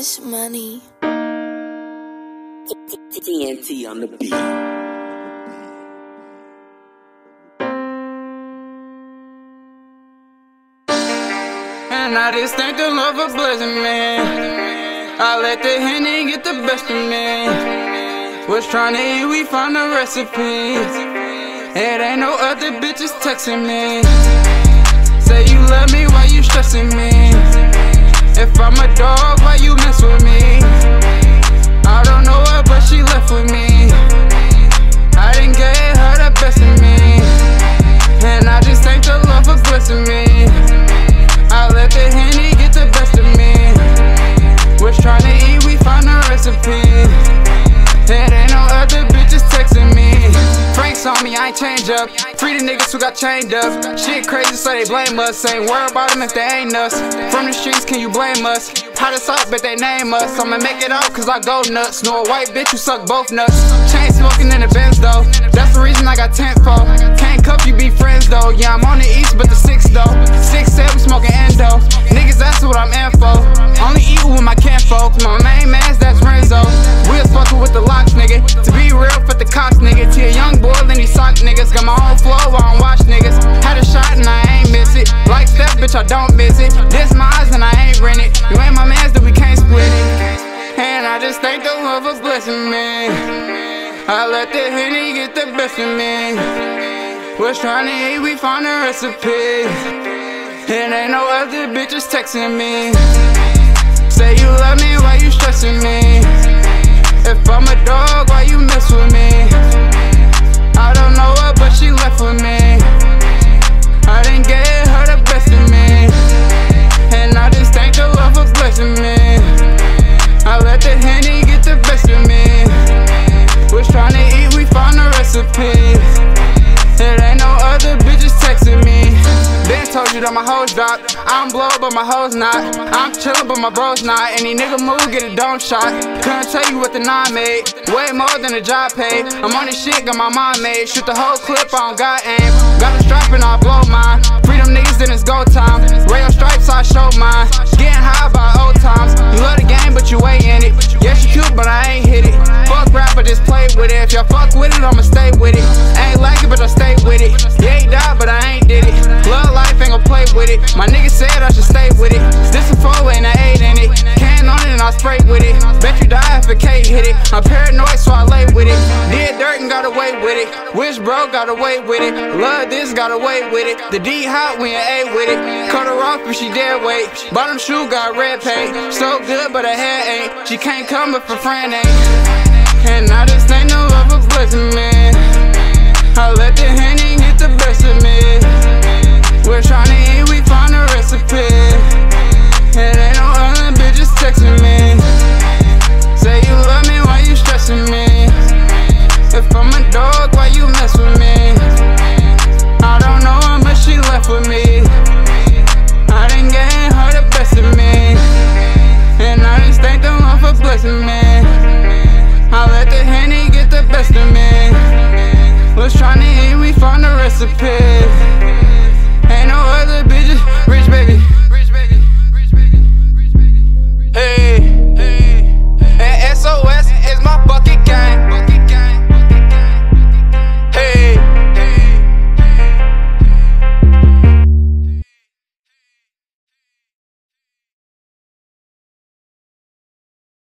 Cash Money. TNT on the beat. And I just thank the Lord for blessing me. I let the Henny get the best of me. Was trying to eat, we found a recipe. It ain't no other bitches texting me. Say you love me, why you stressing me? If I'm a dog, why you mess with me? I don't know her, but she left with me. I didn't get her the best of me. And I just thank the Lord for blessing me. I let the Henny get the best of me. Was trying to eat, we found a recipe. It ain't no other bitches texting me. Franks on me, I ain't change up. Free the niggas who got chained up. Shit crazy, so they blame us. Ain't worry about them if they ain't us. From the streets, can you blame us? Hottest up, but they name us. I'ma make it out cause I go nuts. Know a white bitch who suck both nuts. Chain smoking in the Benz though. That's the reason I got tent for. Can't cuff you, be friends though. Yeah, I'm on the east, but the 6 though. 6-7 smoking endo. Niggas, that's what I'm in for. Only eat with my kinfolk. My main man's that's Renzo. We'll fuckin' with the locks, nigga. To be real, for the cops, nigga. To a young boy, then he sock niggas. Got my own flow, I don't watch niggas. Had a shot and I ain't miss it. Like Steph, bitch, I don't miss it. This mine and I ain't rent it. You ain't my mans, then we can't split it. And I just thank the Lord for blessing me. I let the Henny get the best of me. Was trying to eat, we found a recipe. And ain't no other bitches texting me. Say you love me, why you stressing me? If I'm a dog, why you mess with me? I don't know her, but she left with me. I didn't get her the best of me. And I just thank the Lord for blessing me. I let the Henny get the best of me. Was trying to eat, we found a recipe. It ain't no other bitches texting me. Been told you that my hoes dropped. I'm blow, but my hoes not. I'm chillin', but my bros not. Any nigga move, get a dome shot. Couldn't tell you what the 9 made. Way more than a job paid. I'm on this shit, got my mind made. Shoot the whole clip, I don't got aim. Got a strap and I blow mine. Freedom niggas, then it's go time. Rail stripes, I show mine. Getting high by old times. You love the game, but you ain't in it. Yeah, she cute, but I ain't hit it. Fuck rap, I just play with it. If y'all fuck with it, I'ma stay with it. Ain't like it, but I stay with it. Yeah, he died, but I ain't did it. Love life, ain't gon' play with it. My nigga said I should stay with it. This a 4 and I 8 in it. Can on it and I spray with it. Bet you die if a K hit it. I'm paranoid, so I lay with it. Did dirt and got away with it. Wish bro got away with it. Love this, got away with it. The D hot, we ain't A with it. Cut her off if she dare wait. Bottom shoe got red paint. So good, but her hair ain't. She can't come if her friend ain't. And I just thank the Lord for blessing me. I let the Henny get the best of me. We're trying to eat, we found a recipe. It ain't no other bitches texting me. Say you love me, why you stressing me? If I'm a dog, why you mess with me? I don't know her, but she left with me. I didn't get her the best of me. And I just thank the Lord for blessing me. I let the Henny get the best of me. Was trying to eat, we found a recipe.